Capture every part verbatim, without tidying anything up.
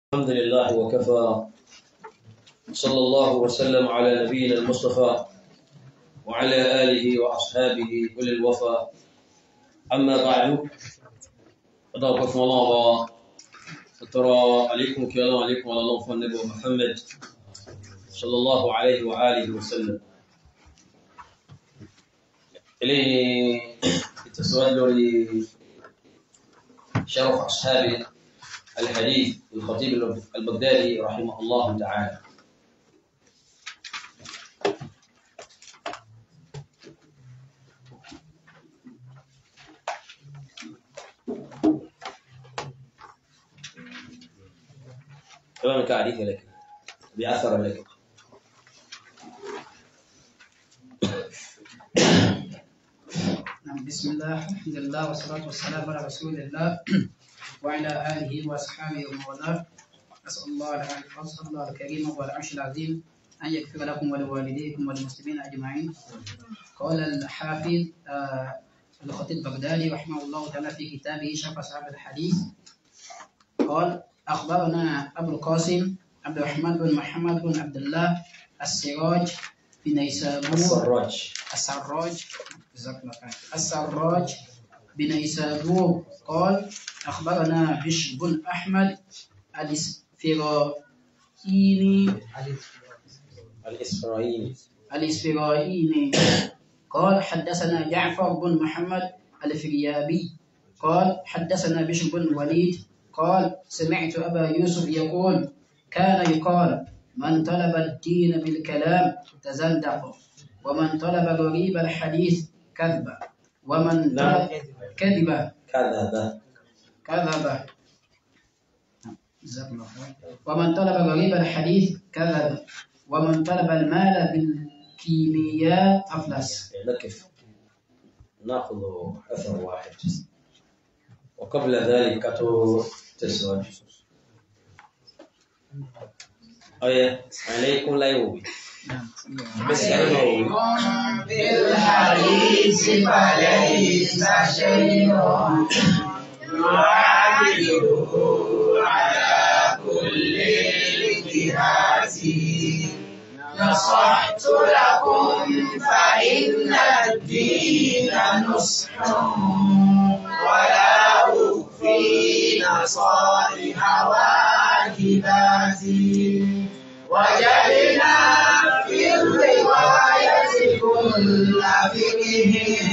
الحمد لله وكفى. صلى الله وسلم على نبينا المصطفى وعلى آله وأصحابه أولي الوفا. أما بعد، أدعوكم الله وترى عليكم كلام عليكم على الله فالنبي محمد صلى الله عليه وآله وسلم. إليه التسؤال لشرف أصحاب الحديث الخطيب البغدادي رحمه الله تعالى. كلام كعريف لك بأثر لك. بسم الله، الحمد لله والصلاة والسلام على رسول الله وعلى آله وأصحابه ومن والاه. أسأل الله أسأل الله الكريم والعرش العظيم أن يغفر لكم ولوالديكم وللمسلمين أجمعين. قال الحافظ آه الخطيب البغدادي رحمه الله تعالى في كتابه شرح أصحاب الحديث، قال: أخبرنا أبو القاسم عبد الرحمن بن محمد بن عبد الله السراج بن نيسابور السراج السراج السراج بن نيسابور قال: أخبرنا بشر بن أحمد الإسفرايني الإسرائيلي الإسفرايني قال: حدثنا جعفر بن محمد الفريابي قال: حدثنا بشر بن الوليد قال: سمعت أبا يوسف يقول: كان يقال: من طلب الدين بالكلام تزندق، ومن طلب غريب الحديث كذب، ومن طلب كذب كذب كذب ومن طلب غريب الحديث كذب، ومن طلب المال بالكيمياء أفلس. نكف نأخذ أثر واحد وقبل ذلك تسود أيه عليكم لا يوبي عليكم بالحديث فليس شيء يعادله على كل الجهات. نصحت لكم فإن الدين نصح، ولا أخفي نصائح واجباتي. وجدنا في الرواية كل فقه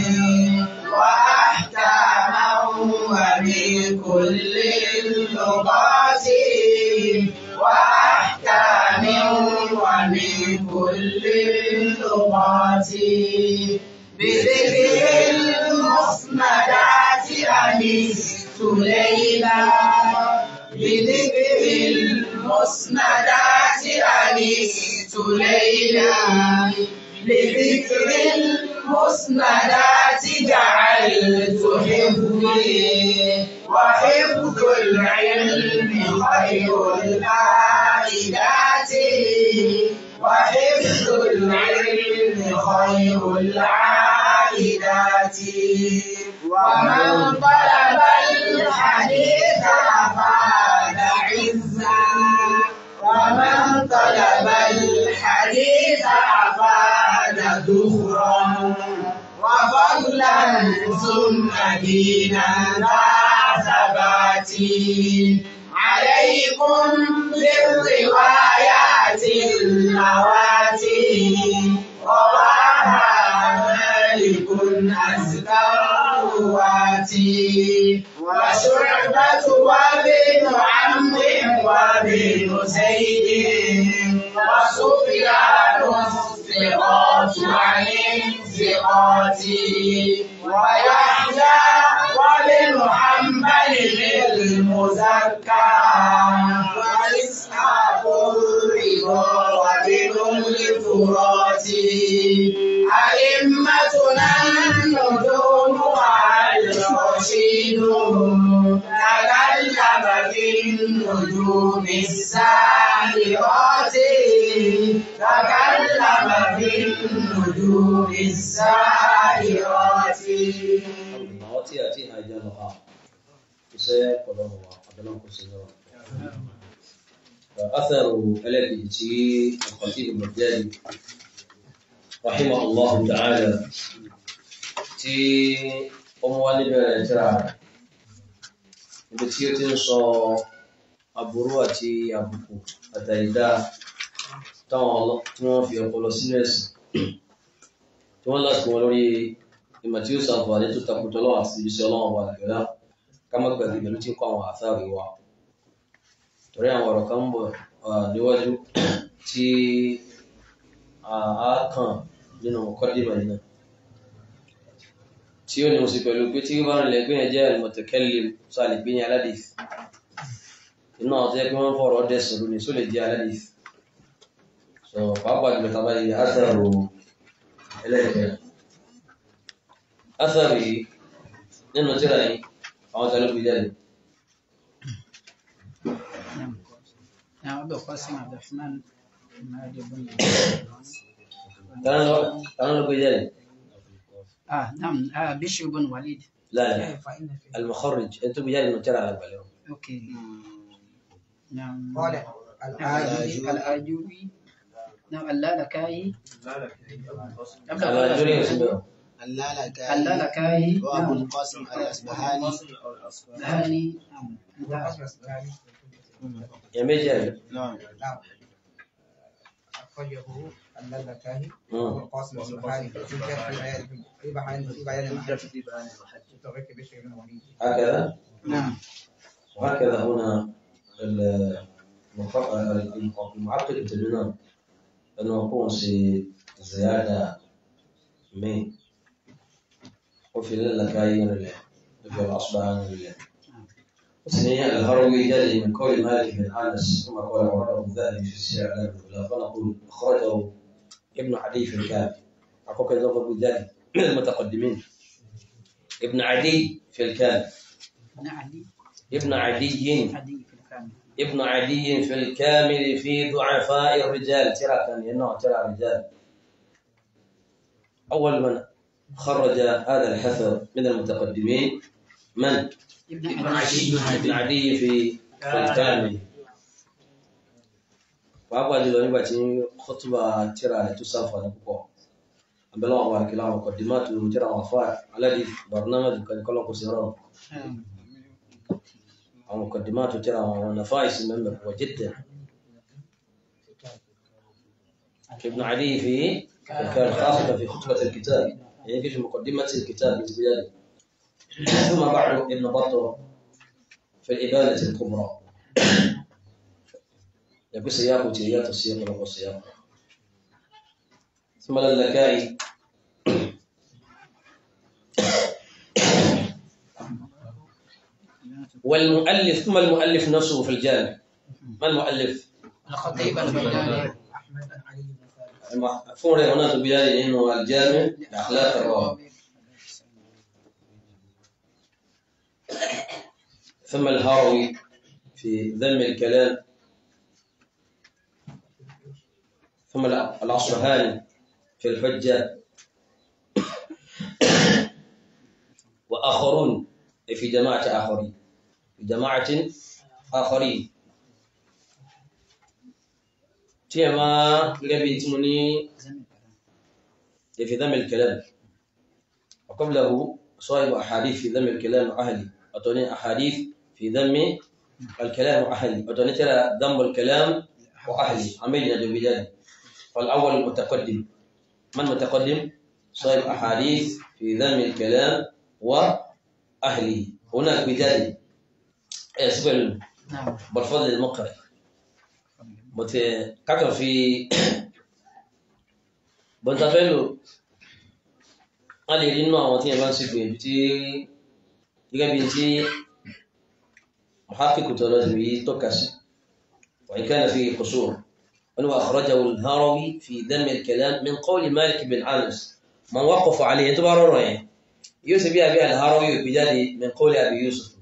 وأحكاما ومن كل اللغات وأحكام ومن كل اللغات. بذكر المسندات أنست ليلا بذكر المسندات أنست ليلا لذكر المسندات جعلت حفظي، وحفظ العلم خير العائدات وحفظ العلم خير العائدات. ومن طلب الحديث أفاد عزا، ومن طلب الحديث أفاد ذخرا وفضلا ثم دينا ذا ثبات. عليكم بالروايات اللواتي رواها مالك أزكى الرواتي، وشعبة وابن عمرو وابن زيد وسفيان الثقات عن الثقات، ويحيى وابن حنبل المزكى، وإسحاق الرضا وابن الفرات. أئمتنا النجوم والرشيد تكلم في النجوم الساهرات تكلم في النجوم الساهرات. الموت يأتيها أجلها iṣẹ́ ọ̀pọ̀lọpọ̀ àbẹ̀lọ́n kò sí lọ́wọ́. أثر التي الخطيب البغدادي رحمه الله تعالى تي أموال بلاترا بتي تنصو أبرواتي أبوكو أتايدا تاون تون في أقولسينس تون لاس كولوري إماتيو سافاري تتاكوتلو أسيبسيولون ولا كما كذي بلوتين كون أثاري وا torí àwọn ọ̀rọ̀ kan ń bọ̀ níwájú tí a kàn nínú mọ̀kọ́dìmọ̀ yìí náà tí ó ní mo sì pẹ̀lú pé tí ó bá rìn lẹ́gbẹ́ yẹn jẹ́ al-mutakallim sọ àlègbé yẹn aládìs iná ọ̀tọ́ yẹ pé wọ́n fọ̀rọ̀ dẹ̀sùn lónìí só lè jẹ́ aládìs sọ pàápàá jùlọ tàbá yìí átàrò ẹlẹ́gbẹ̀ẹ́ átàrò yìí nínú tíra yìí àwọn tẹ́lẹ̀ gbé jáde. نعم أبو قاسم عبد الرحمن مهدي بن تعالوا نقول ذلك. آه نعم آه بشر بن وليد. لا لا المخرج أنتم بجانب المترى على بالهم. أوكي. نعم. قال الآجوري الآجوري نعم اللالكائي. الآجوري اسمه. اللالكائي اللالكائي. وأبو القاسم الأصبهاني. الأصبهاني. نعم. يميجي. نعم. نعم. أخرجه اللالكائي وأبو القاسم الأصبهاني في بيان في بيان في بيان المحجة بشر بن وليد. هكذا. نعم. وهكذا هنا المعقد التبيان أنه يكون في زيادة من وفي اللالكائي في الأصبهاني وثنيا الهروي جاء من قول مالك بن أنس ثم قال ورواه الذهبي في السير على النبلاء فنقول أخرجه ابن عدي في الكامل أقول كذا أبو ذلك من المتقدمين ابن عدي في الكامل ابن عدي ابن عدي عدي في الكامل ابن عدي في الكامل في ضعفاء الرجال ترى كان ينوع ترى رجال أول من خرج هذا الحثر من المتقدمين من؟ ابن عدي ابن عدي في الكامل وأبغى أقول لك خطبة ترى تصافى نبقى أبلا أبغى كلام مقدمات وترى وفاء على برنامج كان كلام قصير أو مقدمات وترى ونفائس من وجدا ابن عدي في كان خاصة في خطبة الكتاب يعني في مقدمة الكتاب بالبداية ثم بعد ابن بطة في الإبانة الكبرى يقول سياق وتيات السياق له السياق ثم اللالكائي والمؤلف ثم المؤلف نفسه في الجامع ما المؤلف؟ الخطيب البغدادي مفهوم هنا في البداية إنه الجامع لأخلاق الراوي ثم الهروي في ذم الكلام ثم الأصبهاني في الحجة وآخرون في جماعة آخرين في جماعة آخرين تيما قبل تمني في ذم الكلام وقبله صاحب أحاديث في ذم الكلام أهلي أتوني أحاديث في ذم الكلام وأهلي أتوني ترى ذم الكلام وأهلي عملنا جبلان فالأول المتقدم من متقدم صاحب أحاديث في ذم الكلام وأهلي هناك بداية اسفل بالفضل المقرئ متكاكا في بنتفلو قال لي إنه أوتي أبان سيفين بتي يجا بنتي محقق تلازمي توكاسي وإن كان فيه قصور أنه أخرجه الهروي في ذم الكلام من قول مالك بن أنس من وقف عليه أنتم بارون يعني يوسف بها بها الهروي بجاني من قول أبي يوسف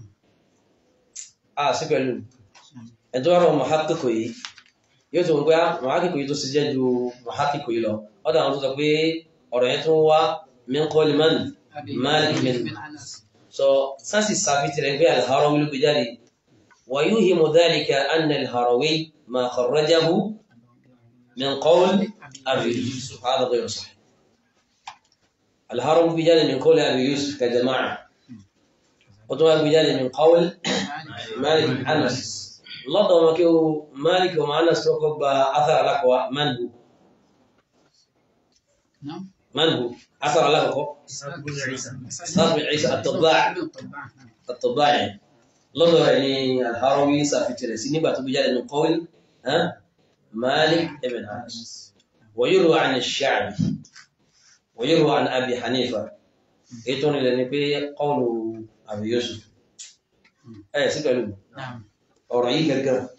آه سيفين أنتم بارون محققي يوسف بها محققي تسجد محققي له هذا أنتم تقول أرأيته من قول من مالك بن أنس so ça c'est ça veut dire que الهروي بجاني ويوهم ذلك أن الهروي ما خرجه من قول أبي يوسف، هذا غير صحيح. الهروي بجانب من قول أبي يوسف كجماعة، وطبعا بجانب من قول مالك بن أنس. الله ما كيو مالك وما أنس توقف أثر لك من هو؟ نعم من هو؟ أثر لك إسحاق بن عيسى الطباع الطباعي. الله يعني الهروي سافت رسيني باتو بجانب من قول ها مالك بن أنس. ويروى عن الشعبي ويروى عن أبي حنيفة يتوني لنبي قول أبي يوسف أي سيقلوا نعم أو رأيك الكرم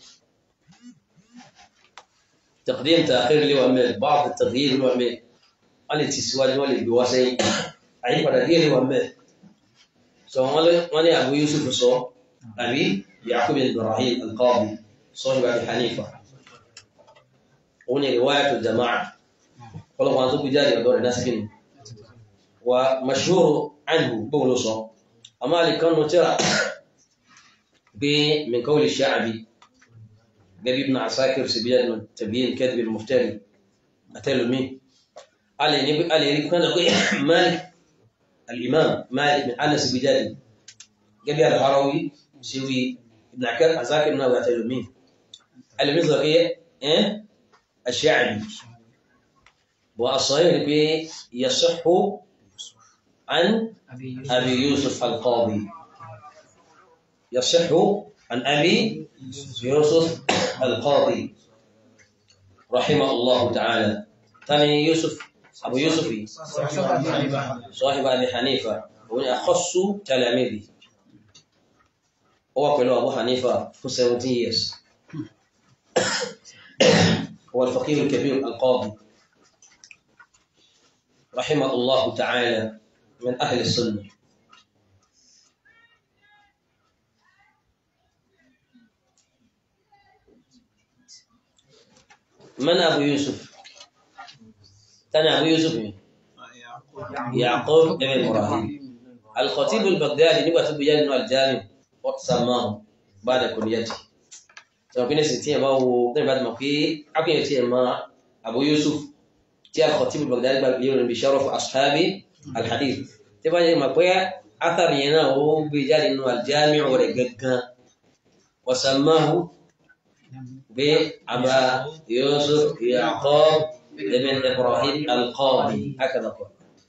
تقديم تأخير لي وأمل بعض التغيير لي وأمل أنا تسوى جوالي بواسي أي فرقية لي وأمل سواء ماني أبو يوسف صو أبي يعقوب بن إبراهيم القاضي صاحب أبي حنيفة وني رواية الجماعة قالوا ما زوج جاري ودور الناس فين ومشهور عنه بولوسو أما اللي كان نترى من قول الشعبي قال ابن عساكر سبيان من تبيين كذب المفتري أتلو مين قال لي قال لي كان مالك الإمام مالك من أنس بجاري قال الهروي سوي ابن عساكر من أتلو مين قال لي مصدر إيه إيه الشعبي والصحيح به يصح عن أبي يوسف القاضي يصح عن أبي يوسف القاضي رحمه الله تعالى. ثاني يوسف أبو يوسف صاحب أبي حنيفة هو أخص تلاميذه هو كله أبو حنيفة for seventeen years هو الفقيه الكبير القاضي رحمه الله تعالى من أهل السنة. من أبو يوسف؟ ثاني أبو يوسف يعقوب بن إبراهيم الخطيب البغدادي نبغى تبين إنه الجامع وسماه بعد كليته. سأقول سنتين ما هو بعد ما في أكيد يتيه ما أبو يوسف تي الخطيب البغدادي يقول بشرف أصحاب الحديث تبغى ما قوي أثر ينا هو بيجال إنه الجامع ورجع وسماه بأبا يوسف يعقوب بن إبراهيم القاضي هكذا قال.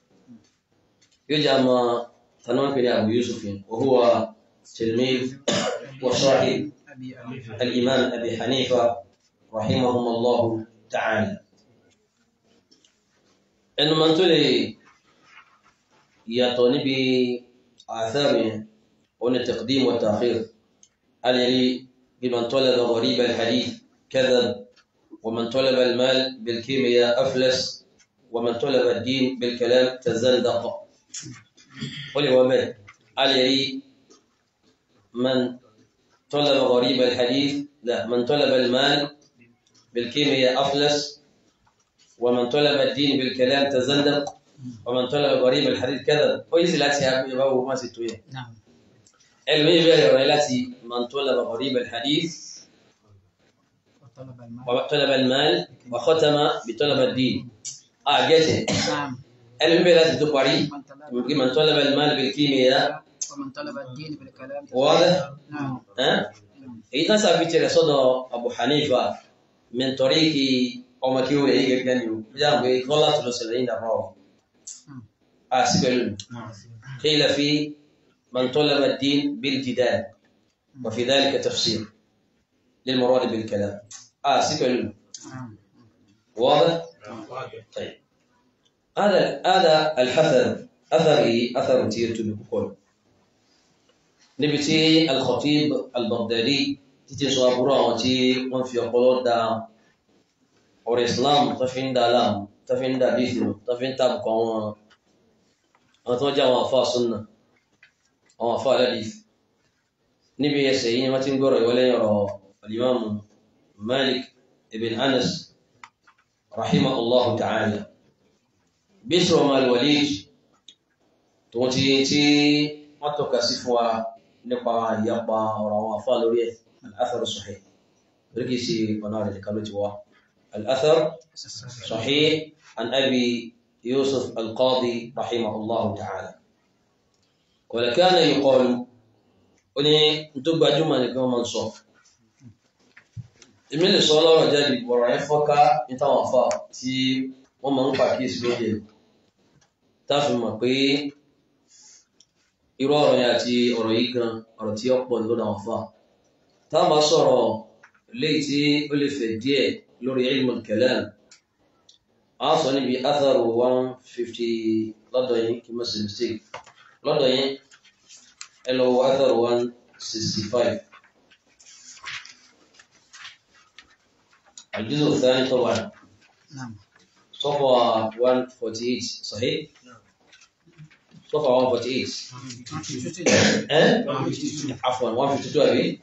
يجمع ثنون بن أبو يوسف وهو تلميذ وصاحب الإمام أبي حنيفة رحمهم الله تعالى. إنه من تلي يطوني بآثار هنا التقديم والتأخير الذي بمن طلب غريب الحديث كذب ومن طلب المال بالكيمياء أفلس ومن طلب الدين بالكلام تزندق. قل ومن الذي من طلب غريب الحديث لا من طلب المال بالكيمياء أفلس ومن طلب الدين بالكلام تزندق ومن طلب غريب الحديث كذب. ويزي لاتي يبقى ما ستويه. نعم. المهم التي من طلب غريب الحديث وطلب المال وختم بطلب الدين. آه جيت. نعم. المهم التي تقري من طلب المال بالكيمياء ومن طلب الدين بالكلام. واضح؟ نعم. ها؟ إذا سافيت رسول أبو حنيفة من طريق أو مكيو يجينيو جاب غلط رسولين الراوي. آه سبلون. قيل في من طلب الدين بالجدال وفي ذلك تفسير للمراد بالكلام. آه سبلون. واضح؟ طيب. هذا هذا الحثر أثري أثر تيرت بكل. نبتي الخطيب البغدادي تيجي صابورا وتي من في قلود دا أو الإسلام تفين دالام تفين داديثو تفين تابكون أتوجه وافا سنة وافا الحديث نبي يسعي ما تنقر ولا يرى الإمام مالك ابن أنس رحمه الله تعالى بشر ما الوليد توتي تي ما تكسفوا nípa ìyapa ọ̀rọ̀ àwọn àfáà lórí ẹ̀ الأثر الصحيح ركيسي ونار لكالوتوا الأثر صحيح عن أبي يوسف القاضي رحمه الله تعالى ولكان يقول أني تبقى جمعة كما منصوف إمين صلى الله عليه وسلم ورأي فكا يتوفى تي ومن فاكيس لوجه تفهم pé irú ọ̀rọ̀ yẹn àti ọ̀rọ̀ yìí gan ọ̀rọ̀ tí ó pọ̀ lọ́dọ̀ àwọn fa tá a máa sọ̀rọ̀ léyìí tí ó lè fẹ̀ díẹ̀ lórí ilmul kalam a sọ níbi atharu one fifty lọ́dọ̀ yín kí n má ṣe mistake lọ́dọ̀ yín ẹ lọ wo atharu one sixty five الجزء الثاني طبعا نعم صفحة one forty-eight صحيح؟ صفحة one forty-eight اه؟ عفوا one fifty-two أبي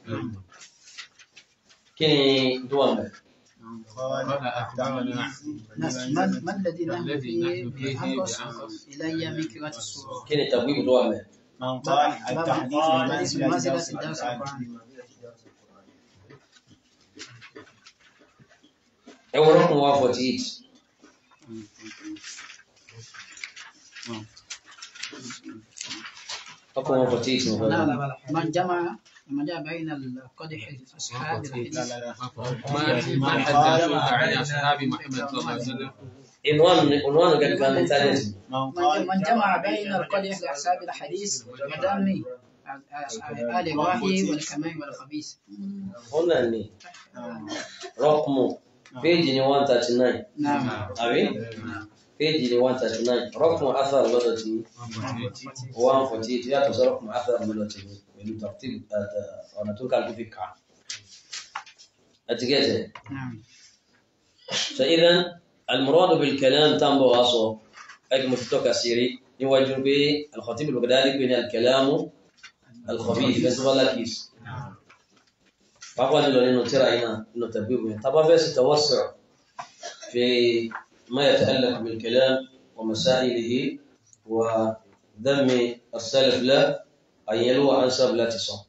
كني دوام بك ما الذي نحن فيه بأنقص إلي من قراءة السورة كني تبويب دوام بك من قال التحديث بمنزلة درس القرآن أول رقم one forty-eight رقم one forty-eight لا لا من جمع من جمع بين القدح أصحاب الحديث ما حدثوك عن أصحاب محمد صلى الله عليه وسلم عنوان عنوان قد كان ثالث من جمع بين القدح لأصحاب الحديث ودم آل الواهي والكمال والخبيث هنا ني رقم بيجي one thirty-nine نعم أبي بيجي one thirty-nine رقم أثر لدتي one forty-eight يا ترى رقم أثر لدتي من ترتيب أنا تقول كان في كعب أتجاه نعم فإذا المراد بالكلام تنبو أصو أجمع توكا سيري يوجد به الخطيب البغدادي بين الكلام الخبيث بس ولا كيس فقال له إنه ترى هنا إنه تبيه طبعا بس توسع في ما يتعلق بالكلام ومسائله وذم السلف له أن يلو عن سبب لا تصح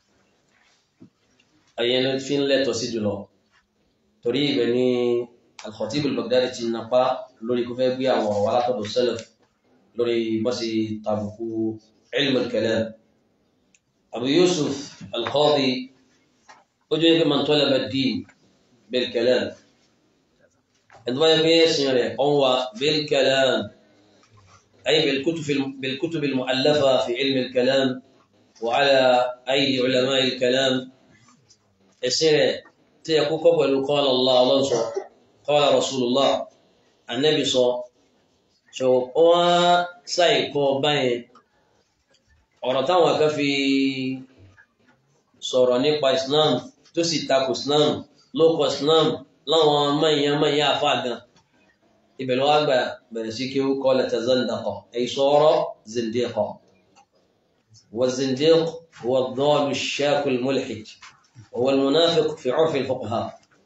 أن يلو فين لا تسيد له تريد بني الخطيب البغدادي تنقى لوري كفاية بيا ولا تدو السلف لوري بس طابقو علم الكلام أبو يوسف القاضي أجل من طلب الدين بالكلام عندما يقول هو بالكلام أي بالكتب بالكتب المؤلفة في علم الكلام وعلى أيدي علماء الكلام السنة تيكون قبل قال الله الله صلى قال رسول الله النبي صلى شو هو سايكو باين ọ̀rọ̀ wa kan fi sọ̀rọ̀ nípa Islam tó sì tako Islam lóko Islam láwọn mọ̀nyán mọ̀nyán àfáà gan ibẹ̀ ló wá gbà bẹ̀rẹ̀ sí kí ó kọ́ lẹ́tà zandaqa ay sọ̀rọ̀ zindiqa wa zindiq huwa ad-dall ash-shaq al-mulhid wa huwa al-munafiq fi 'urf al-fuqaha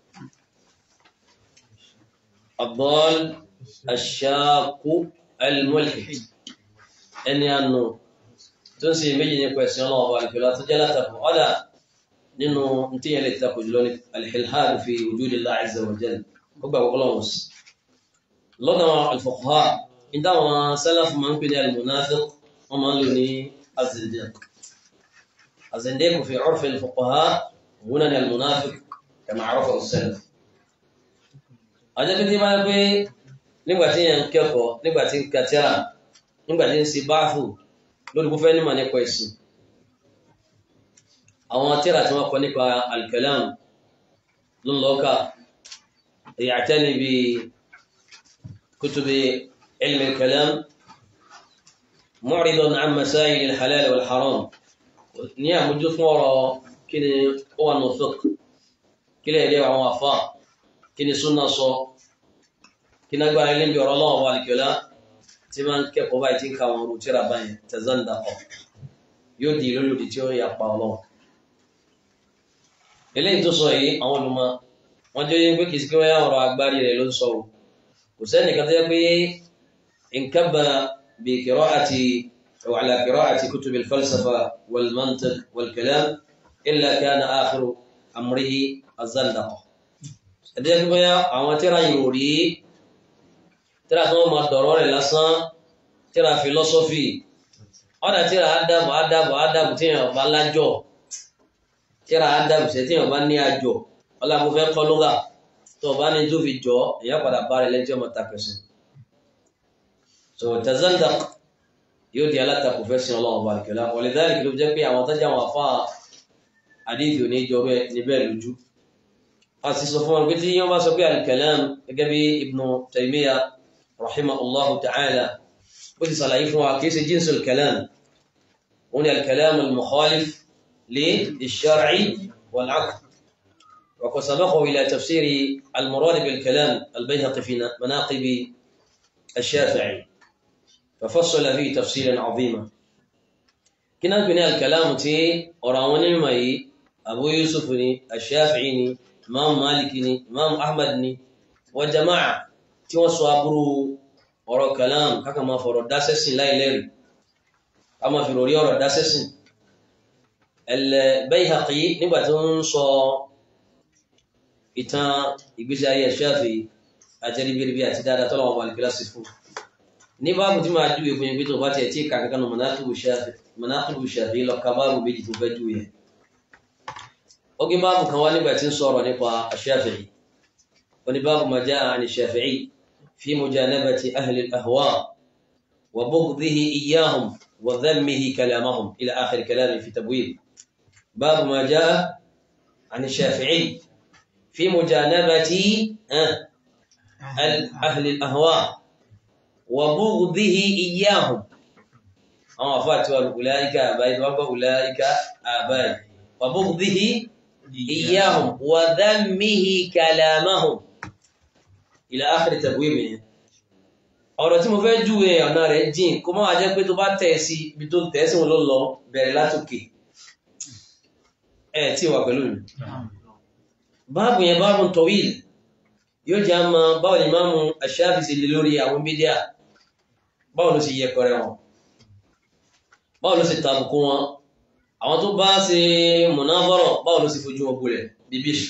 ad-dall ash-shaq al-mulhid ẹni àánú تنسي مجني كويسون الله عليك لا تجلا تقو على إنه نتيجة اللي تقول لونك الحلحال في وجود الله عز وجل هو بقولونس لنا الفقهاء عندما سلف من بين المنافق ومن لوني الزنديق الزنديق في عرف الفقهاء هنا المنافق كما عرفه السلف أجل كذي ما يبي نبغى كيكو نبغى كتيرا نبغى سبافو lórí búfẹ́ ní ma nípa ẹ̀sìn àwọn tírà tí wọ́n kọ nípa al-kalam ló ń lọ́ka ya'tani bi kutubi ilmi al-kalam mu'ridan an masail al-halal wal-haram ní àmójú fún ọ̀rọ̀ kí ni ó wà ní fiqh kí lè rí àwọn àfá kí ni súnnà sọ kí ní agbára ilé ń bí ọ̀rọ̀ Ọlọ́run wà al-kalam tí máa ń kẹ́kọ̀ọ́ báyìí tí ń ka àwọn ọ̀rọ̀ tíra báyìí tazandaqa yóò di lórí òdì tí ó yà pa Ọlọ́run eléyìí tó sọ yìí àwọn olùmọ̀ wọ́n jẹ́ pé kìí sí pé wọ́n yá ọ̀rọ̀ agbárí rẹ̀ ló ń sọ o kò sẹ́nìkan tó yẹ pé inkabba bi qira'ati aw ala qira'ati kutub al-falsafa wal-mantiq wal-kalam illa kana akhiru أمره الزندقة ẹ̀dẹ́ gbé àwọn tíra ìròrí tíra tó máa dọ̀rọ̀ rẹ̀ lásán tíra philosophy ọ̀dà tíra ádàbò ádàbò ádàbò tí èèyàn bá lájọ̀ tíra ádàbò ṣe tí èèyàn bá ní àjọ̀ ọlámúfẹ́ kọlùgà tó bá ní tó fi jọ èèyàn padà bá rẹ̀ lẹ́jọ́ mọ́ takẹ̀sìn so tazandaq yóò di alátakò fẹ́ sin ọlọ́run bá kẹlá walidhalika ló jẹ́ pé àwọn tọ́jà wọn afá àdífì òní jọ níbẹ̀ lójú a sì sọ fún wọn pé tí yọ́n bá sọ pé al-kalam gẹ́gẹ́ bí Ibn Taymiyyah rahimahullahu ta'ala ó ti sàlàyé fún wa kìí ṣe jinsul kalam wọn ni al-kalam al-mukhalif li ash-shar'i wal-'aql wa qad sabaqa ila tafsiri al-murad bil-kalam al-Bayhaqi fi manaqib ash-Shafi'i ففصل فيه تفصيلا عظيما كنا كنا الكلام تي أراوني ماي أبو يوسف ني الشافعي ني إمام مالك ني إمام أحمد ني وجماعة تي وصوا برو أرا كلام كما ما فرو داسسين لا يلري أما في روري أرا داسسين البيهقي نبتون صو إتان يجزاي الشافعي أجري بيربي أتدار طلعوا بالكلاسيفو ní báàbù tí máa júwe fún yín pé tó bá tiẹ̀ tí kàkàkànnà manaqibu Shafi'i lọ ka báàbù méjì tó fẹ́ júwe ó gé báàbù kan wá nígbà tí ń sọ̀rọ̀ nípa Shafi'i ó ní báàbù ma ja'a 'an Shafi'i fi mujanabati ahli al-ahwa wa bughdhihi iyyahum wa dhammihi kalamahum ila akhir kalami fi tabwib báàbù ma ja'a 'an Shafi'i fi mujanabati ahli al-ahwa وبغضه إياهم أما فاتوا أولئك آبائي وأولئك آبائي وبغضه إياهم وذمه كلامهم إلى آخر تبويبه ọ̀rọ̀ tí mo fẹ́ júwe ọ̀nà rẹ̀ jìn kó má wá jẹ́ pé tó bá tẹ̀ sí ibi tó tẹ̀ sí wọn ló lọ bẹ̀rẹ̀ látòkè ẹ̀ tí wà pẹ̀lú mi báàbù yẹn báàbù tawil yóò jẹ́ àmà báwo ni Imamu Ash-Shafi'i sí lè lórí àwọn bídíà báwo ló sì yẹ kọrẹ wọn báwo ló sì tàbùkù wọn àwọn tó bá ṣe munazara báwo ló sì fojú wọn gbolẹ̀ bíbíṣ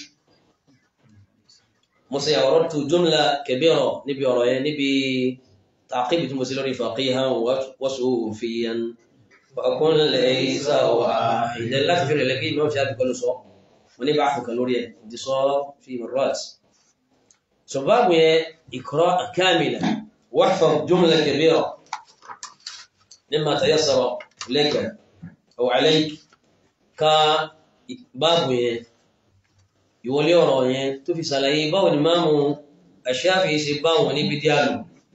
mo sì àwọ̀rọ̀ tó jumla kabira níbi ọ̀rọ̀ yẹn níbi tàkíbì tí mo sì lórí faqihan wa sufiyan fakun laysa wahidan láti fi rẹ̀ lẹ́gbẹ́ Imam Shafi'i kọlu sọ wọn ní bá àfùkà lórí ẹ̀ ti sọ fi marrat سباب إقراء كاملة واحفظ جملة كبيرة مما تيسر لك أو عليك كباب يولي وراني تفي سلاي باو الإمام الشافعي سباو نبديالو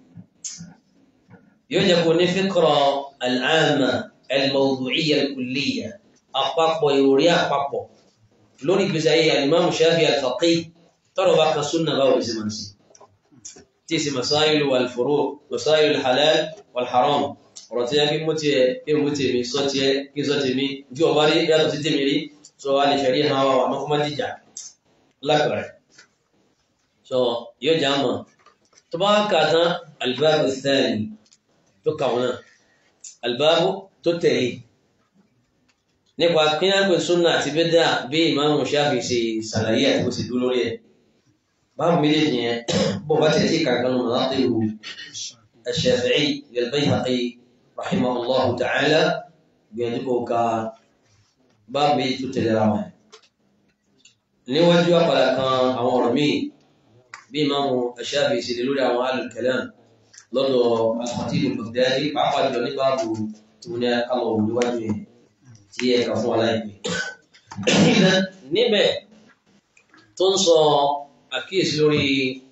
يجب نفكرة العامة الموضوعية الكلية أقبق ويوريا أقبق لوني بزاي الإمام الشافعي الفقيه ترى بقى السنة باو بزمانسي تيسي مسائل والفروع مسائل الحلال والحرام ورتيا كي موتي كي موتي مي صوتي كي صوتي مي جو باري يا تو تيتي مي سؤال شريعه وا ما كما تيجا لا كره سو يو جاما طبعا كذا الباب الثاني تكونا الباب تتلي nípa kí á pè súnà àti bídà bí Imam Shafi'i ṣe ṣàlàyé àti bó ṣe dúró lórí ẹ̀ báwo méjèèjì yẹn bó bá tẹ̀ sí kàkánù manaqibu ash-Shafi'i lil-Bayhaqi rahimahullahu ta'ala gbìyànjú kó ka báwo méjì tó tẹ̀lé ra wọn níwájú àpàdà kan àwọn ọ̀rọ̀ míì bí Imam Shafi'i ṣe lórí àwọn al-kalam lọ́dọ̀ al-Khatib al-Baghdadi pàápàá jùlọ ní báàbù tí wọ́n ní akálọ̀ níwájú yẹn tí ẹ kà fún wa láìpẹ́ níbẹ̀ tó ń sọ àkíyèsí lórí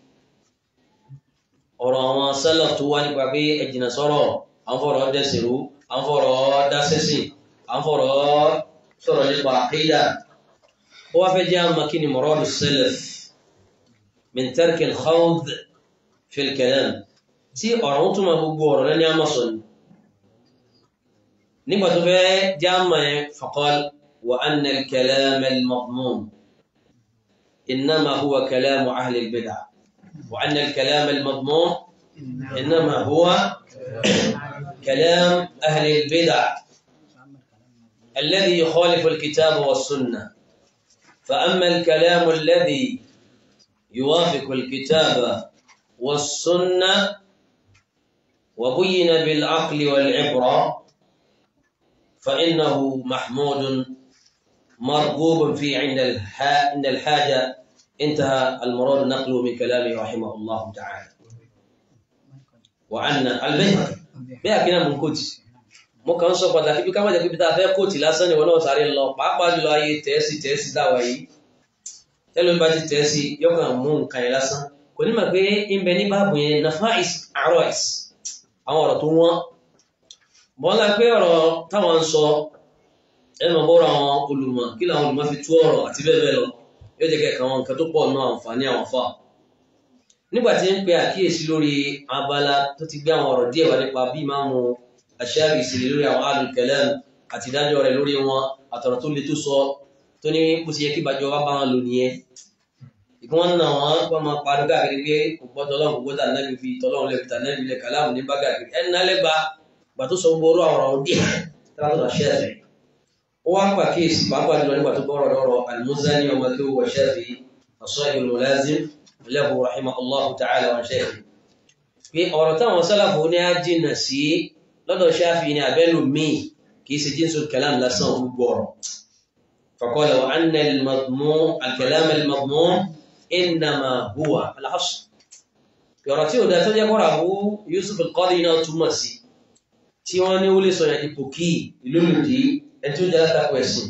ọ̀rọ̀ àwọn salaf tó wá nípa pé ẹ̀jìnà sọ̀rọ̀ àwọn fọ̀rọ̀ dẹ́sìrú àwọn fọ̀rọ̀ dásẹ́sìn àwọn fọ̀rọ̀ sọ̀rọ̀ nípa àkídà ó wá fẹ́ jẹ́ àmà kí ni muradu salaf min tarki al-khawd fi al-kalam tí ọ̀rọ̀ ń túnmọ̀ gbogbo ọ̀rọ̀ lẹ́ni àmọ́sọ̀ ni نبغى تبع جامع فقال وأن الكلام المضمون إنما هو كلام أهل البدع وأن الكلام المضمون إنما هو كلام أهل البدع الذي يخالف الكتاب والسنة فأما الكلام الذي يوافق الكتاب والسنة وبين بالعقل والعبرة فإنه محمود مرغوب فيه عند عند الحاجة. انتهى المراد نقله من كلامه رحمه الله تعالى. وعن البيهقي بيهقي من كوتي mo kàn sọ pàtàkì bí ká má jẹ́ pé bí tá fẹ́ kóòtì lásán ni wọ́n náà sáré lọ pàápàá jùlọ ayé tẹ́ẹ̀sì tẹ́ẹ̀sì dáwà yìí tẹ́lẹ̀ bá ti tẹ́ẹ̀sì yọkàn mú nǹkan yẹn lásán kò ní mà pé ń bẹ ní báàbù yẹn nafais arois àwọn ọ̀rọ̀ tó wọ́n bọ́lá pé ọ̀rọ̀ táwọn ń sọ ẹnu bọ́rọ̀ àwọn olùmọ̀ kí làwọn olùmọ̀ fi tú ọ̀rọ̀ àti bẹ́ẹ̀ bẹ́ẹ̀ lọ yóò jẹ́ kẹ́kẹ́ àwọn nǹkan tó pọ̀ náà àǹfààní àwọn fà nígbà tí ń pe àkíyèsí lórí abala tó ti gbé àwọn ọ̀rọ̀ díẹ̀ wá nípa bí Ìmáàmù Ash-Shafi'i sí lórí àwọn ahlul kalam àti ìdájọ́ rẹ̀ lórí wọn àtọ̀rọ̀ tó le tó sọ tó ní bó ti yẹ kí ìbàjọ́ wá bá wọn lò nìyẹn ìkún wọn náà wọn wọn máa parí káàkiri pé kò gbọ́ tọ́lọ́run kò gbọ́ tà náà fi tọ́lọ́run lè fi tà náà fi lè kàlámù ní bá káàkiri ẹni náà lẹ́gba gbà tó sọ gbogbo ọ̀rọ̀ ọ̀rọ̀ díẹ̀ táwọn Ash-Shafi'i ó wá pàkíyèsí pàápàá jùlọ nígbà tó bọ́rọ̀ lọ́rọ̀ Al-Muzani ọmọ tó wọ Shafi'i as-Sahih al-Mulazim lahu rahimahullahu ta'ala wa shaykh pé ọ̀rọ̀ táwọn sálàfù ní á jìnà sí lọ́dọ̀ Shafi'i ní abẹ́lú míì kìí ṣe jinsul kalam lásán gbogbo ọ̀rọ̀ faqala wa anna al-madmun al-kalam al-madmun innama huwa al-asl ọ̀rọ̀ tí ó dá tó jẹ́ kọ́ra Abu Yusuf al-Qadi náà túmọ̀ sí tí wọ́n ní ó lè sọ yàtí pòkí ìlú lòdì ẹni tó jẹ́ látàkọ̀ ẹ̀sìn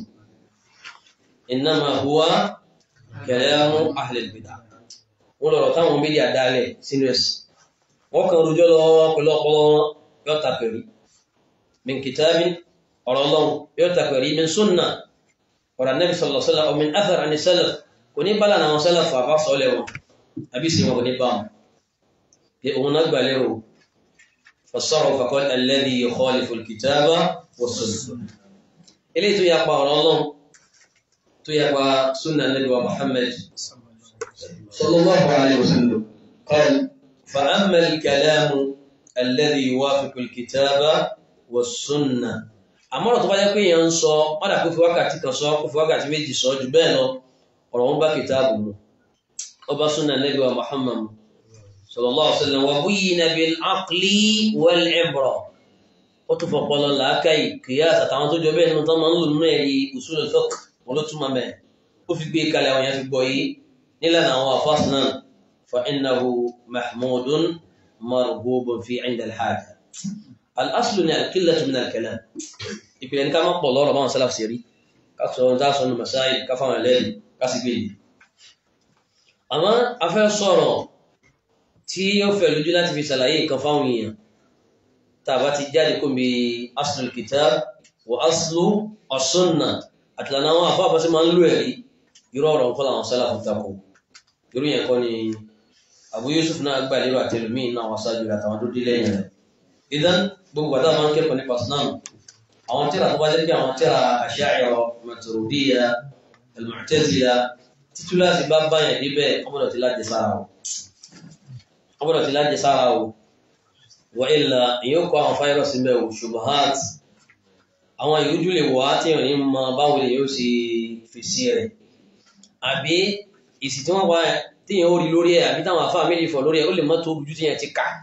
innama huwa kalamu ahli al-bid'ah wọ́n lọ̀rọ̀ táwọn mídíà dálẹ̀ sínú ẹ̀sìn wọ́n kàn rújọ́ lọ pẹ̀lú ọpọlọ wọn yóò tàpẹ̀rí min kitabin ọ̀rọ̀ Ọlọ́run yóò tàpẹ̀rí min sunna ọ̀rọ̀ Nabi sallallahu alaihi wasallam min athar àni salaf kò ní bálà náà salaf àbá sọ́lẹ̀ wọn àbí sí wọn kò ní bá wọn pé òun náà gbà lérò fassarahu faqala alladhi yukhalifu al-kitaba was-sunnah eléyìí tó yapa ọ̀rọ̀ Ọlọ́run tó yapa sunna Nabi wa Muhammad sallallahu alaihi wasallam qala فأما الكلام الذي يوافق الكتاب والسنة àmọ́ tó bá jẹ́ pé èèyàn ń sọ ọ̀dà kó fi wákàtí kan sọ kó fi wákàtí méjì sọ jù bẹ́ẹ̀ lọ ọ̀rọ̀ wọn bá kìtàbù mu ó bá súnà Nábì wa Muhammad sallallahu alaihi wasallam wa buyyina bil aqli wal ibra ó tún fọpọlọ làákàyè kìyàs àtàwọn tó jọ bẹ́ẹ̀ nínú tó máa ń lò nínú ẹ̀rí usul al-fiqh wọn ló túmọ̀ mẹ́ ó fi gbé kalẹ̀ àwọn yẹn fi gbọ́ yìí nílànà àwọn àfáàsì náà فإنه محمود مرغوب في عند الحاجة. الأصل أن القلة من الكلام. يقول إن كما قال الله ربنا سلف سيري كسر داس المسائل كفانا الليل كسبيل. أما أفعل صورة تي يفعل جلات في سلايين كفاونية. تابعت جالكم بأصل الكتاب وأصل السنة. أتلنا وافا بس ما نلوي يرورا فلا سلف تقول. يرو يكوني Abu Yusuf náà gbà lérò àtẹlùmí náà wọ́n sáájú àtàwọn tó dé lẹ́yìn rẹ̀. Ìdán gbogbo àtàwọn máa ń kẹ́kọ̀ọ́ nípa Islam. Àwọn tíra tó bá jẹ́ pé àwọn tíra Asha'ira, Maturidiyya, Al-Mu'tazila, títú láti bá báyàn níbẹ̀ ọmọdọ̀ ti lájẹ sára o. Ọmọdọ̀ ti lájẹ sára o. Wa illa ìyóò kọ́ àwọn fáírọ̀sì mẹ́ o, Shubuhat. Àwọn ìrújú lè wà tí wọ́n ní mọ báwo lè yóò ṣe fèsì rẹ̀. Àbí ìsì tí wọ́n wá tí yẹn ó rí lórí ẹ̀ àbí táwọn àfáà méjì fọ̀ lórí ẹ̀ ó lè mọ́ tó ojú tí yẹn ti kà.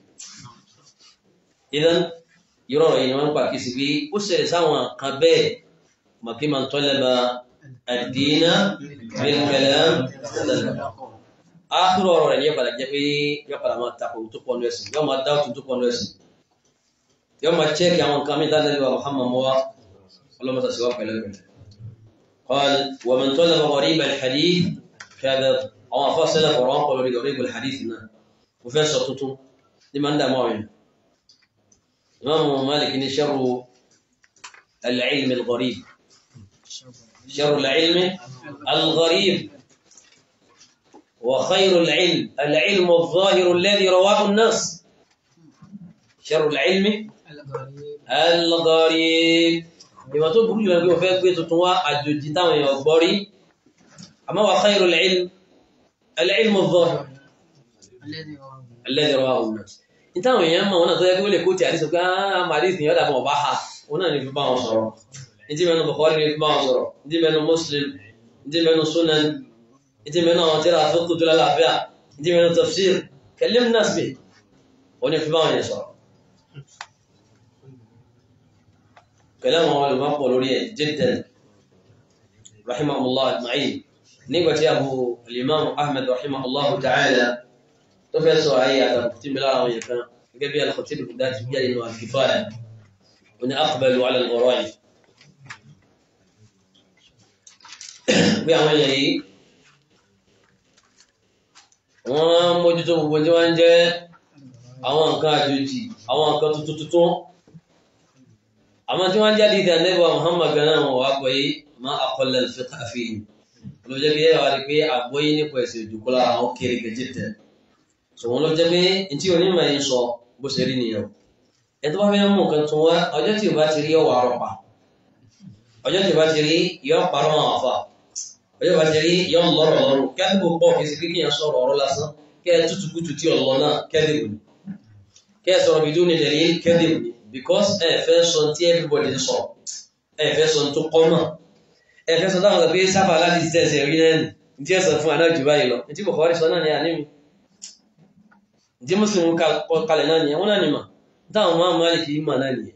Ìdán yọrọ yìí wọ́n ń pa kìí sí pé ó ṣẹlẹ̀ sáwọn kan bẹ́ẹ̀ màkí man talaba ad-dina bil-kalam ákúrò ọ̀rọ̀ rẹ̀ ní ẹ̀pàdà jẹ́ pé yọ́pàdà máa tapò tó pọ̀ ní ẹ̀sìn yọ́ máa dáwọ́tù tó pọ̀ ní ẹ̀sìn yọ́ máa chẹ́kì àwọn nǹkan mìíràn Ànábì wa Muhammad mọ́wá ọlọ́mọta sí wá pẹ̀lẹ́pẹ̀lẹ́. قال ومن طلب غريب الحديث كذا أو فصل القرآن قال غريب الحديث نا وفسر تطو لمن ده معين إمام مالك إن شر العلم الغريب شر العلم الغريب وخير العلم العلم الظاهر الذي رواه الناس شر العلم الغريب بما تقول لك في بيت توا أجدتان يغبري أما وخير العلم العلم الظاهر الذي رواه الناس انت ما ياما وانا تو يقول لك كوتي حديث كان حديث يا ده مباح وانا اللي في باو صرا انت من البخاري اللي في باو صرا انت من مسلم انت منو سنن انت منو ترى فقه ولا لا فيها انت منو تفسير كلم الناس به ونفهمه يا صاحبي كلامه علماء قولوا جدا رحمه الله اجمعين نيبتي ابو الامام احمد رحمه الله تعالى تفسر ايه تكتب لها ويكان قبل الخطيب البدايه جاي انه الكفايه وان اقبلوا على الغرائب بيعمل ايه wọ́n mójútó gbogbo tí wọ́n jẹ́ àwọn nǹkan àjòjì àwọn nǹkan tuntun tuntun àwọn tí wọ́n jáde ìdá nẹ́bà Muhammad gana wọn wá gbọ́ yìí ma aqalla al-fiqh fihi ló jẹ́ pé wà rí pé àgbọ́yé nípa ẹ̀sìn ìdúkọ́lá àwọn kéré gẹ̀jẹ̀ tẹ̀ so wọn ló jẹ́ pé n tí onímọ̀ yìí sọ bó ṣe rí nìyẹn ẹ tó bá fẹ́ mú nǹkan tún wá ọjọ́ tí ò bá ti rí ọwọ́ àrọ́pà ọjọ́ tí ò bá ti rí yọ parọ́ àwọn àfà ọjọ́ bá ti rí yọ lọ́rọ̀ lọ́rùn kẹ́lùkù pọ̀ kì í sí kíkì yẹn sọ̀rọ̀ ọ̀rọ̀ lásán kẹ́ tútù kútù tí ọ̀lọ́ náà kẹ́dìbù ni kẹ́ sọ̀rọ̀ bìdú ni lẹ́rí kẹ́dìbù ni because ẹ fẹ́ sọ tí everybody ń sọ ẹ fẹ́ sọ tó kọ́ mọ̀ ẹ fẹ́ sọ táwọn ọ̀gá pé sábà láti ti tẹ̀sẹ̀ rí náà ní tí ẹ sọ fún àná jù báyìí lọ ní tí Bukhari sọ náà ní àníbi ní tí Muslim kalẹ̀ náà nìyẹn wọ́n náà ní mà táwọn máa máa kì í mà náà nìyẹn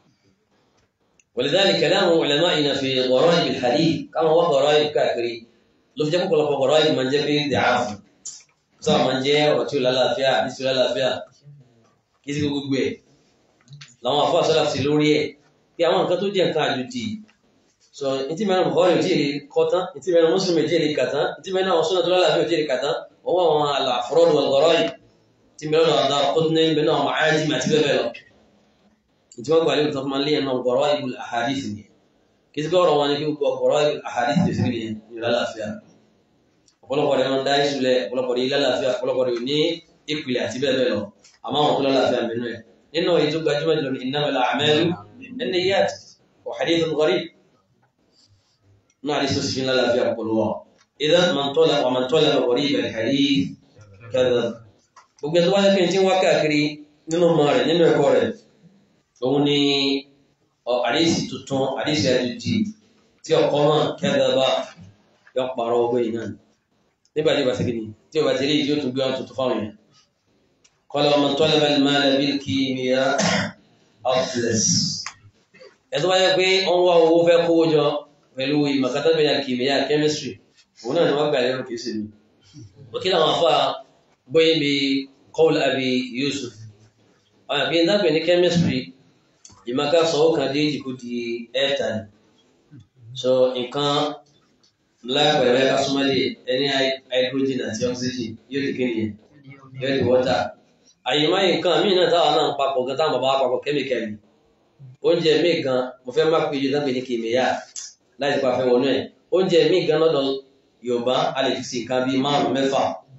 ولذلك كلام علمائنا في غرائب الحديث كما هو غرائب كاكري لو جابوا كل غرائب من جاب ضعاف سواء من جاء وتقول لا فيها بسم الله فيها كيسي gbogbo ẹ̀ làwọn afọ salaf sí lórí ẹ̀ pé àwọn nǹkan tó jẹ́ nǹkan àjòjì so nti mena Bukhari tí rí kọtán nti mena Muslim tí rí kàtán nti mena àwọn sunnah tó lálàáfíà tí rí kàtán wọ́n wọ́n àwọn al-afrad wal-gharaib tí mena Daraqutni mena Ma'ajim àti bẹ́ẹ̀ bẹ́ẹ̀ lọ nti wọ́n gbà lérò tó máa ń lé ẹ̀nà gharaibul ahadith ni kí sí gbọ́rọ̀ wọn ni kí gharaibul ahadith tó sí ní lálàáfíà ọ̀pọ̀lọpọ̀ rẹ̀ máa ń dá ìṣúlẹ̀ ọ̀pọ̀lọpọ̀ rẹ̀ lálàáfíà ọ̀pọ̀lọpọ̀ rẹ̀ ní ìpìlẹ̀ àti bẹ́ẹ̀ bẹ́ẹ̀ lọ àmọ́ àwọn tó lálàáfíà nínú ẹ̀ nínú èyí tó gbajúmọ̀ jùlọ ní innamal a'malu binniyat wa hadithun gharib náà rí sọ́sí fún lálàáfíà pọ̀lọ́wọ́ idhan man talaba wa man talaba gharib al-hadith kadhab gbogbo ẹ̀tọ́ wáyé pé tí wọ́n káàkiri nínú ọmọ rẹ̀ nínú ẹ̀kọ́ rẹ̀ òun ni àdísì tuntun àdísì àjòjì tí ọkọ̀ mọ̀ kadhaba yọ pàrọ̀ ọgbẹ́ yìí náà nígbà tí ó bá sí gini tí ó bá ti rí ìdí ó tún gbé wọn tuntun fáwọn èèyàn qala wa man talaba al-mala bil-kimya aflas ẹ̀tọ́ wáyé pé wọ́n wá owó fẹ́ kówó jọ pẹ̀lú ìmọ̀kátàbẹ̀yà kìmíyà chemistry òun náà ni wọ́n gbà lérò kìí sí mi òkè làwọn afá gbóyé bí qawl Abi Yusuf ọ̀nà bí n dápẹ̀ ní chemistry ìmọ̀ká sọ̀wọ́ kan dé ìjìkú di ẹ̀ẹ́ta ni so nǹkan lápẹ̀rẹ̀ ká súnmọ́lé ẹni hydrogen àti oxygen yóò di kí nìyẹn yóò di water àyèmáyé nǹkan míì náà táwọn náà papọ̀ gan táwọn bàbá papọ̀ kẹ́míkẹ́lì oúnjẹ míì gan mo fẹ́ má péye dápẹ̀ ní kìmíyà láti pa fẹ́ wọnú ẹ̀ oúnjẹ míì gan lọ́dọ̀ Yorùbá a lè fi sí nǹkan bíi márùn mẹ́fà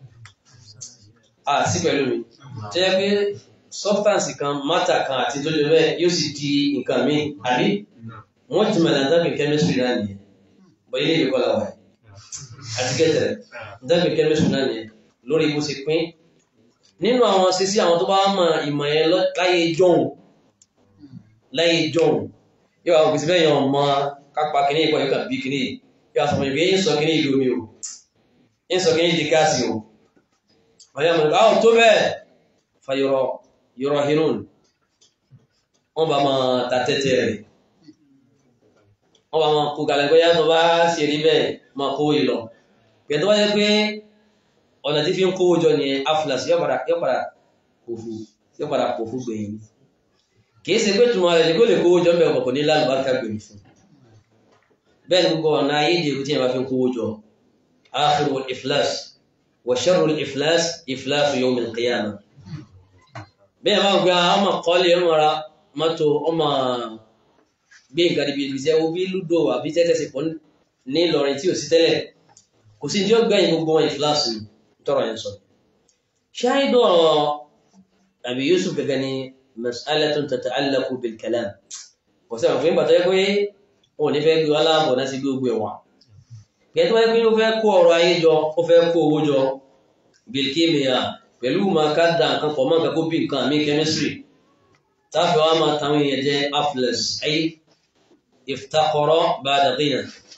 a sí pẹ̀lú mi tó yẹ pé substance kan matter kan àti tó lè bẹ́ẹ̀ yóò sì di nǹkan míì àbí wọ́n ti mẹ́lẹ̀ dápẹ̀ chemistry náà nìyẹn bọ́ ilé ìwé kọ́lá wáyé àti kẹ́tẹ̀rẹ̀ dápẹ̀ chemistry náà nìyẹn lórí bó ṣe pín nínú àwọn sísí àwọn tó bá mọ̀ ìmọ̀ yẹn láyé jọ̀hún láyé jọ̀hún yóò àwọn òkùnsí bẹ́ẹ̀ yàn mọ́ kápá kìíní ìpọ̀ yóò kà bí kìíní yóò àsọmọ ìgbé yín sọ kìíní ìlú omi o yín sọ kìíní di gáàsì o ọ̀yá mọ̀ nípa àwọn tó bẹ́ẹ̀ fa yọrọ yọrọ hinun wọ́n bá máa ta tẹ́tẹ́ rẹ̀ wọ́n bá máa kó kalẹ̀ pé yàtọ̀ bá ṣe rí bẹ́ẹ̀ máa kó yìí lọ gbẹ̀dọ̀ wáyé pé ọ̀nà tí fi ń kówó jọ ní aflas yóò padà kòfù yóò padà kòfù gbẹ̀yìn kìí ṣe pé túnmọ̀ rẹ̀ ní kó lè kówó jọ mẹ́ ọkọ̀ ní lálùbáríkà gbẹ̀yìn fún bẹ́ẹ̀ ni gbogbo ọ̀nà ayé ìdè tí a máa fi ń kówó jọ akhirul iflas wa sharrul iflas iflas yawm al-qiyamah bẹ́ẹ̀ máa gbé ọmọ kọ́lé ọmọ ra mọ́tò ọmọ gbé ìgbàdìbì ìlúṣẹ́ owó bí lúdò àbí tẹ́tẹ́ sí pọ̀ ní Ìlọrin tí ò sí tẹ́lẹ̀ kò sí ní ó gbẹ̀yìn gbogbo wọn iflas ni tọrọ yẹn sọ ṣáìdọ̀ Abi Yusuf gẹ́gẹ́ ni mas'alatun tata'allaqu bil kalam kò sí àwọn fún ìgbà tó yẹ pé wọn ò ní fẹ́ gbé wá láàbọ̀ náà sí gbogbo ẹ̀wà gẹ́gẹ́ tó wáyé pé ó fẹ́ kó ọrọ̀ ayé jọ ó fẹ́ kó owó jọ bil kimya pẹ̀lú máa ká dá nǹkan pọ̀ máa kó bí nǹkan àmì chemistry táfẹ́ wá máa táwọn èèyàn jẹ́ aflas ay iftaqara ba'da ghina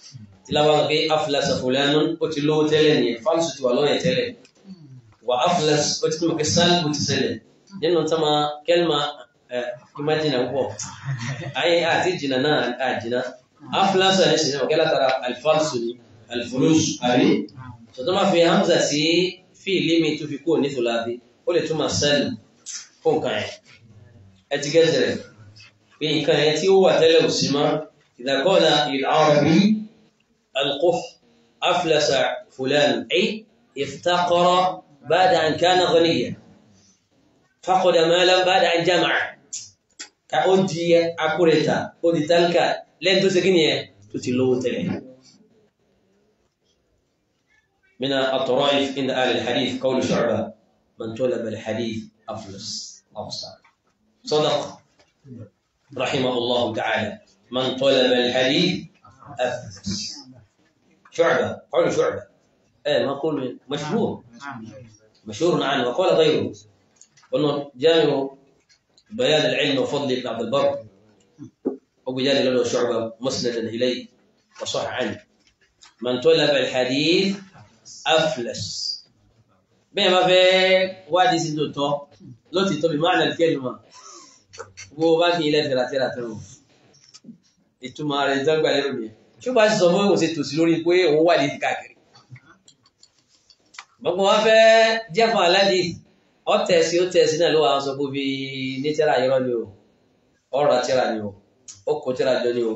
تلاوة كي أفلس فلان أتلو تلني فالس تولو يتلن وأفلس أتلو كسال بتسلن لأنه تما كلمة كما جينا هو أي أتيجينا نا أجينا أفلس نسينا وكلا ترى الفالس الفلوس أبي فتما في همزة سي في ليميت في كون نثلاثي ولا تما سل كون كان أتجذر بين كان يتي هو تلو سما إذا قال للعربي القف أفلس فلان أي افتقر بعد أن كان غنيا فقد مالا بعد أن جمع كأودي أكوريتا أودي تلك لن تسكني تتلو تلي من الطرائف عند أهل الحديث قول شعبة من طلب الحديث أفلس أفصل صدق رحمه الله تعالى من طلب الحديث أفلس شعبة قول شعبة ايه ما قول مشهور مشهور عنه وقال غيره قلنا جامع بيان العلم وفضل ابن عبد البر أبو جالي له شعبة مسندا إليه وصح عنه من طلب الحديث أفلس بما في وادي سندوتو لو تتو بمعنى الكلمة وباقي إلى ثلاثة ثلاثة ìtumọ̀ rẹ̀ ìjọba lérò ní ṣó bá sọ fún òsè tòsí lórí pé òun wà ní káàkiri gbogbo wọn fẹ́ jẹ́ fún aládì ọ̀tẹ̀sí ó tẹ̀sí náà ló wà ń sọ pé fi ní tẹ́ra irọ́ ni o ọ̀rọ̀ tẹ́ra ni o ó kó tẹ́ra jọ ni o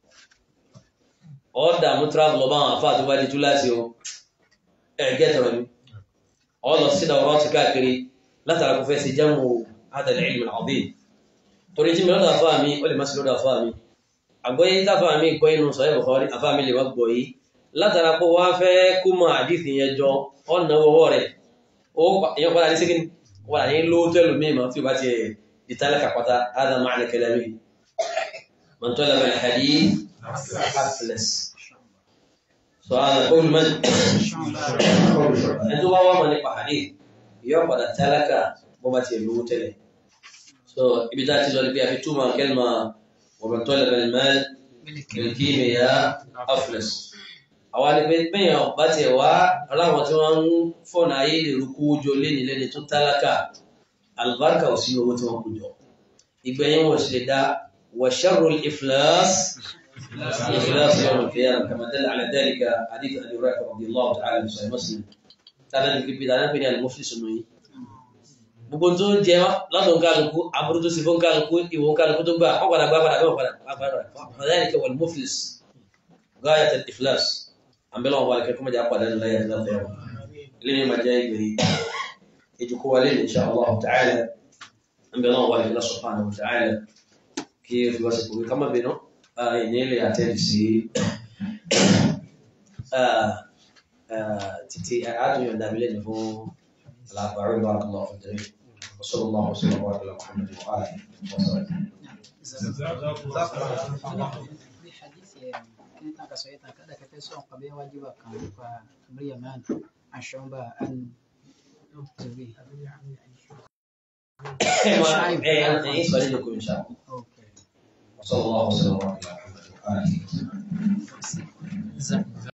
ọ̀dà mú travel ọba àwọn àfáà tó bá di túláàsì o ẹ̀gẹ́ tọ̀rọ̀ ni ọ lọ sí ọ̀rọ̀ ti káàkiri látara kó fẹ́ sí jẹ́mu adal ilm al-azim torí tí mi lọ́dọ̀ àfáà mi ó lè má sí lọ́dọ̀ àfáà mi àgbọ́yé táfà mi gbọ́ inú sọ̀rọ̀ Bukhari àfà mi lè wá gbọ́ yìí látara pé wá fẹ́ kó mọ àdìsí yẹn jọ ọ̀nà owó rẹ̀ ó èèyàn padà ní síkìn wà ní lóòótọ́ ẹlòmíì mọ́ tí ó bá ti ìtàlẹ̀ kàpátá hādhā maʿnā kalāmihi man talaba al-hadīth aflas so hādhā qawlu man ẹni tó bá wá mọ̀ nípa hadith yóò padà tálákà bó bá ti lówó tẹ́lẹ̀ so ibi tá ti lọ ní bí a fi túmọ̀ kẹ́lmà ومن طلب المال بالكيمياء أفلس awali pe peyan ba ti wa alawọn tí wọ́n fọ́nà ayé lè rúkú jọ lẹ́ni lẹ́ni tó tálákà albarka ò sí owó tí wọ́n kú jọ ìgbẹ̀yìn wọ́n sì lè dá wa sharrul iflas iflas yawm al-qiyamah kama dalla ala dhalika hadith Abi Hurairah radiyallahu ta'ala anhu sahih Muslim tana ní kíbi dáná pé ní al-muflis nù yìí gbogbo tó jẹ lọ́dọ̀ kálukú àbúrú tó sì fún kálukú ìwọ̀n kálukú tó gbà wọ́n padà gbá padà gbá padà fadhalika wal muflis ghayat al-iflas àmbẹ́lọ́ wọn wà kẹ́kọ́ mẹ́jà padà nílá yà láti ẹwà ilé ní màjá ìgbèrè ìjùkú wa lè insha Allah ta'ala àmbẹ́lọ́ wọn wà kẹ́kọ́ subhanahu wa ta'ala kí o fi wá sí kòwé kama bínú ní ilé àtẹ́lì sí títí àádùn dàbílẹ̀ ní fún الأربعون بارك الله في الجميع وصلى الله وسلم وبارك على محمد وآله وصحبه. في حديث كنت كسويت كذا كتسون قبل واجبا كان فبريمان عن شعبة أن تبي. إيه سؤال لكم إن شاء الله. وصلى الله وسلم وبارك على محمد وآله وصحبه.